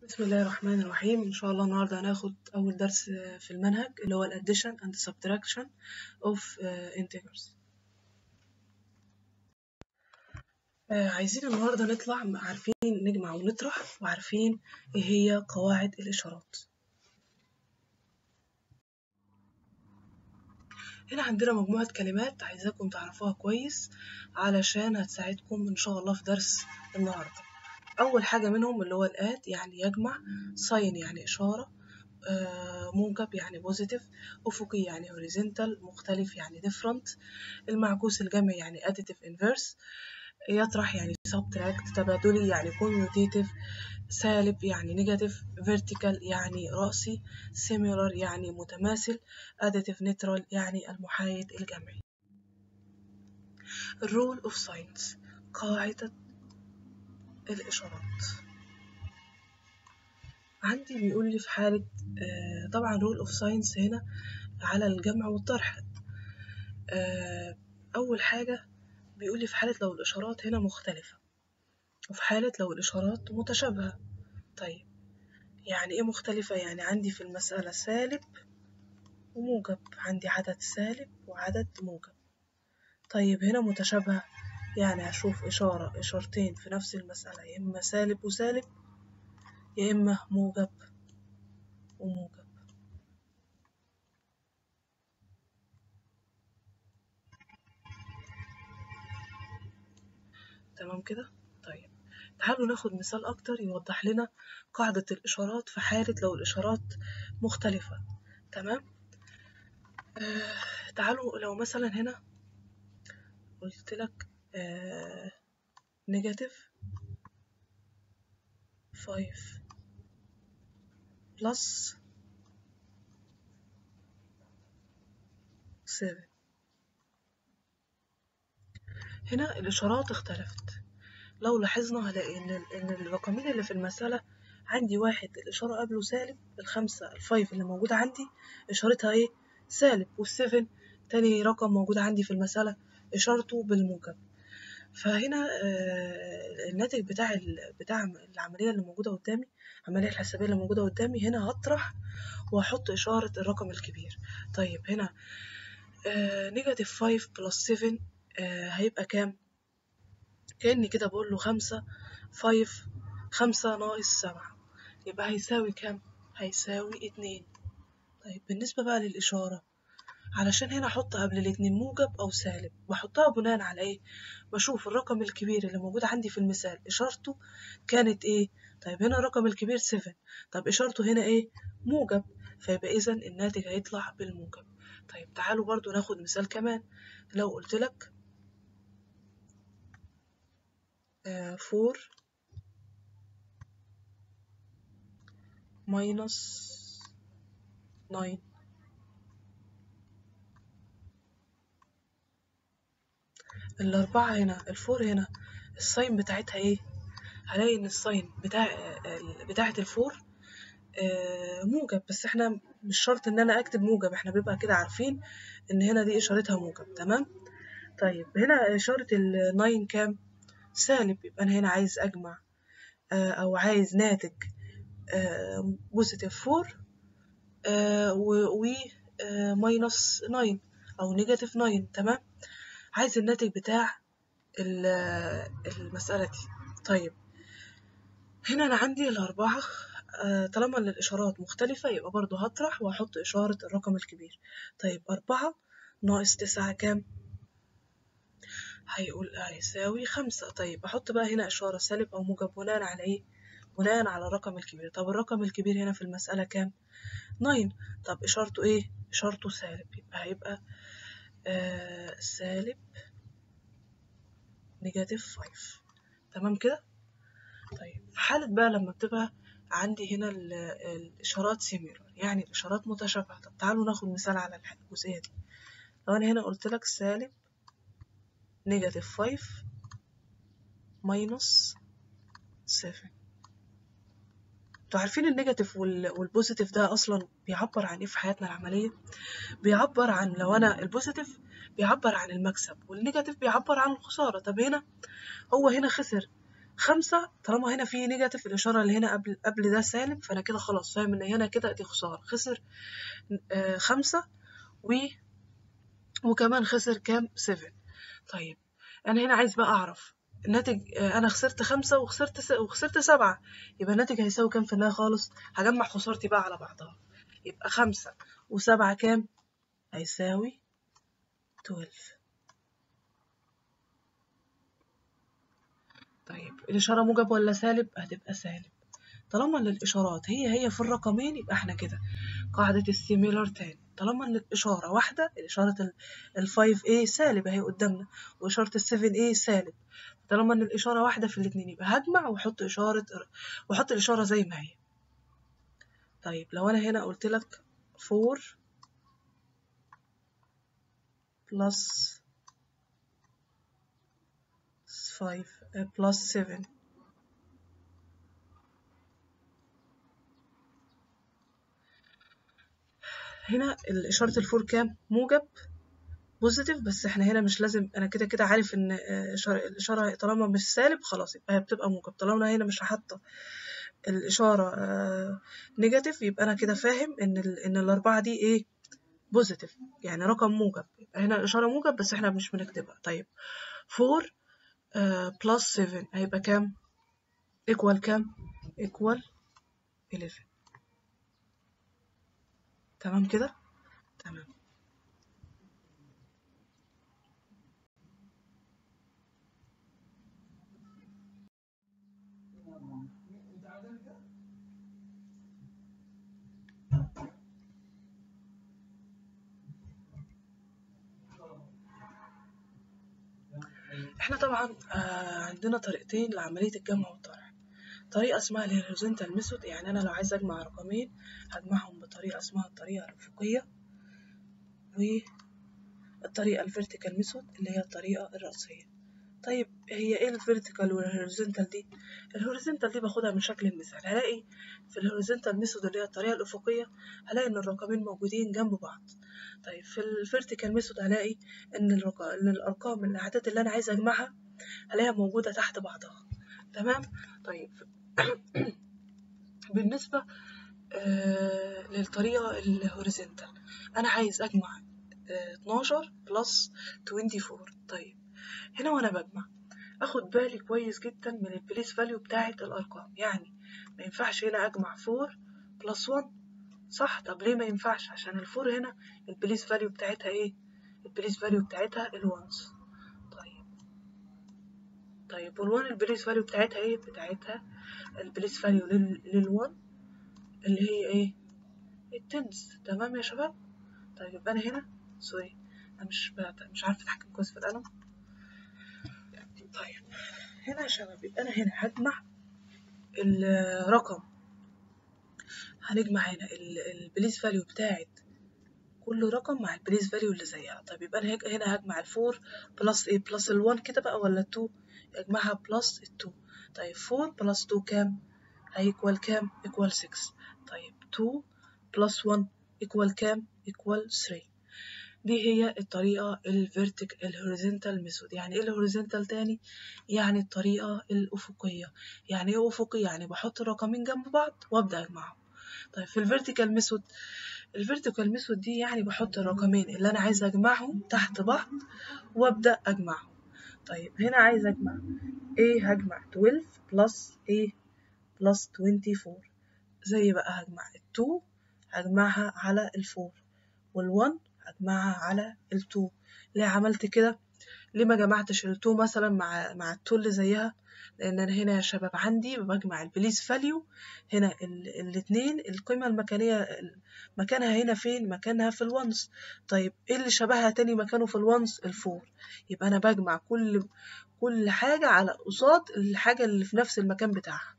بسم الله الرحمن الرحيم. إن شاء الله النهاردة هناخد أول درس في المنهج اللي هو ال Addition and Subtraction of Integers. عايزين النهاردة نطلع عارفين نجمع ونطرح وعارفين إيه هي قواعد الإشارات. هنا عندنا مجموعة كلمات عايزاكم تعرفوها كويس علشان هتساعدكم إن شاء الله في درس النهاردة. أول حاجة منهم اللي هو الآت يعني يجمع، ساين يعني إشارة، موجب يعني بوزيتيف، أفقي يعني horizontal، مختلف يعني different، المعكوس الجمعي يعني additive inverse، يطرح يعني subtract، تبادلي يعني commutative، سالب يعني negative، vertical يعني رأسي، similar يعني متماثل، additive neutral يعني المحايد الجمعي. الرول of signs قاعدة الإشارات. عندي بيقول لي في حالة طبعا rule of signs هنا على الجمع والطرح. أول حاجة بيقول لي في حالة لو الإشارات هنا مختلفة وفي حالة لو الإشارات متشابهة. طيب يعني إيه مختلفة؟ يعني عندي في المسألة سالب وموجب، عندي عدد سالب وعدد موجب. طيب هنا متشابهة يعني هشوف إشارتين في نفس المسألة، يا إما سالب وسالب يا إما موجب وموجب. تمام كده؟ طيب تعالوا ناخد مثال أكتر يوضح لنا قاعدة الإشارات في حالة لو الإشارات مختلفة. تمام؟ تعالوا لو مثلا هنا قلت لك نيجاتيف 5 بلس 7، هنا الإشارات اختلفت. لو لاحظنا هلاقي إن الرقمين اللي في المسألة عندي واحد الإشارة قبله سالب، الفايف اللي موجودة عندي إشارتها إيه؟ سالب، والسفن تاني رقم موجود عندي في المسألة إشارته بالموجب. فهنا الناتج بتاع العملية اللي موجودة قدامي، العملية الحسابية اللي موجودة قدامي، هنا هطرح وهحط إشارة الرقم الكبير. طيب هنا نيجاتيف 5 بلس 7 هيبقى كام؟ كأني كده بقول له 5 ناقص 7 يبقى هيساوي كام؟ هيساوي 2. طيب بالنسبة بقى للإشارة، علشان هنا أحط قبل الاتنين موجب أو سالب بحطها بناء على إيه؟ بشوف الرقم الكبير اللي موجود عندي في المثال إشارته كانت إيه؟ طيب هنا الرقم الكبير 7، طب إشارته هنا إيه؟ موجب، فيبقى إذا الناتج هيطلع بالموجب. طيب تعالوا برضو ناخد مثال كمان. لو قلت لك 4 minus 9، الأربعة هنا الفور هنا الساين بتاعتها إيه؟ هلاقي إن الساين بتاعة الفور موجب، بس إحنا مش شرط إن أنا أكتب موجب، إحنا بيبقى كده عارفين إن هنا دي إشارتها موجب. تمام؟ طيب هنا إشارة الناين كام؟ سالب، يبقى أنا هنا عايز أجمع أو عايز ناتج بوزيتيف 4 و ماينس 9 أو نيجاتيف 9. تمام؟ عايز الناتج بتاع المسألة دي. طيب هنا أنا عندي الأربعة طالما إن الإشارات مختلفة يبقى برضو هطرح وهحط إشارة الرقم الكبير. طيب 4 ناقص 9 كام؟ هيساوي 5. طيب أحط بقى هنا إشارة سالب أو موجب بناء على إيه؟ بناء على الرقم الكبير. طب الرقم الكبير هنا في المسألة كام؟ 9. طب إشارته إيه؟ إشارته سالب، يبقى هيبقى سالب نيجاتيف 5. تمام كده؟ طيب في حالة بقى لما بتبقى عندي هنا الإشارات سيميلر يعني الإشارات متشابهة. طب تعالوا ناخد مثال على الجزئية دي. لو أنا هنا قلت لك سالب نيجاتيف 5 ماينس 7، انتوا عارفين النيجاتيف والبوزيتيف ده أصلا بيعبر عن إيه في حياتنا العملية؟ بيعبر عن لو أنا البوزيتيف بيعبر عن المكسب والنيجاتيف بيعبر عن الخسارة. طب هنا هو هنا خسر، 5 طالما هنا في نيجاتيف، الإشارة اللي هنا قبل ده سالب، فأنا كده خلاص فاهم إن هنا كده دي خسارة، خسر 5 وكمان خسر كام 7. طيب أنا هنا عايز بقى أعرف الناتج، أنا خسرت 5 وخسرت 7، يبقى الناتج هيساوي كام في النهاية خالص؟ هجمع خسارتي بقى على بعضها، يبقى 5 و7 كام؟ هيساوي 12. طيب الإشارة موجب ولا سالب؟ هتبقى سالب. طالما إن الإشارات هي في الرقمين يبقى احنا كده قاعدة السيميلر تاني، طالما إن الإشارة واحدة، الإشارة ال 5A سالب أهي قدامنا، وإشارة ال 7A سالب، طالما إن الإشارة واحدة في الاتنين يبقى هجمع وأحط الإشارة زي ما هي. طيب لو أنا هنا قلت لك 4 plus 5 plus 7، هنا الإشارة الفور كام؟ موجب بوزيتيف، بس احنا هنا مش لازم، انا كده كده عارف ان الاشاره طالما مش سالب خلاص يبقى هي بتبقى موجب، طالما هنا مش حاطه الاشاره نيجاتيف يبقى انا كده فاهم ان الاربعه دي ايه؟ بوزيتيف، يعني رقم موجب، يبقى هنا الاشاره موجب بس احنا مش بنكتبها. طيب 4 بلس 7 هيبقى كام؟ ايكوال كام؟ ايكوال 11. تمام كده؟ تمام. احنا طبعا عندنا طريقتين لعملية الجمع والطرح. طريقة اسمها الهوريزونتال ميثود، يعني أنا لو عايز أجمع رقمين هجمعهم بطريقة اسمها الطريقة الأفقية، والطريقة الفيرتيكال ميثود اللي هي الطريقة الرأسية. طيب هي ايه الفيرتيكال والهوريزونتال دي؟ الهوريزونتال دي باخدها من شكل المثال، هلاقي في الهوريزونتال ميثود اللي هي الطريقة الأفقية هلاقي إن الرقمين موجودين جنب بعض. طيب في الفيرتيكال ميثود هلاقي إن الأرقام الأعداد اللي أنا عايزة أجمعها هلاقيها موجودة تحت بعضها. تمام. طيب بالنسبة للطريقة الهوريزونتال أنا عايز أجمع 12 بلس 24. طيب هنا وأنا بجمع أخد بالي كويس جدا من البليس فاليو بتاعة الأرقام، يعني ما ينفعش هنا أجمع 4 بلس 1 صح؟ طب ليه ما ينفعش؟ عشان الفور هنا البليس فاليو بتاعتها إيه؟ البليس فاليو بتاعتها الوانس. طيب والوان البليس فاليو بتاعتها إيه؟ بتاعتها البليس فاليو للوان اللي هي إيه؟ التنس. تمام يا شباب؟ طيب يبقى أنا هنا سوري أنا مش عارفة أتحكم كويس في القلم. طيب هنا يا شباب يبقى أنا هنا هجمع الرقم، هنجمع هنا البليس فاليو بتاعت كل رقم مع البليس فاليو اللي زيها. طيب يبقى أنا هنا هجمع الفور بلس إيه؟ بلس الوان كده بقى ولا التو؟ أجمعها بلس التو. طيب 4 بلس 2 كام؟ هيكوال كام؟ إيكوال 6. طيب 2 بلس 1 إيكوال كام؟ إيكوال 3. دي هي الطريقة الهوريزونتال ميثود. يعني ايه الهوريزونتال تاني؟ يعني الطريقة الأفقية. يعني ايه أفقي؟ يعني بحط الرقمين جنب بعض وأبدأ أجمعهم. طيب في الفيرتيكال ميثود دي يعني بحط الرقمين اللي أنا عايزة أجمعهم تحت بعض وأبدأ أجمعهم. طيب هنا عايزة أجمع ايه؟ هجمع 12 بلس ايه؟ بلس 24. زي بقى هجمع ال2 هجمعها على ال4 وال1 هجمعها على ال2. ليه عملت كده؟ ليه ما جمعتش ال2 مثلا مع ال2 اللي زيها؟ لان انا هنا يا شباب عندي بجمع البليس فاليو هنا الاتنين القيمة المكانية مكانها هنا فين؟ مكانها في الونس. طيب ايه اللي شبهها تاني مكانه في الونس؟ الفور. يبقى انا بجمع كل حاجة على قصاد الحاجة اللي في نفس المكان بتاعها.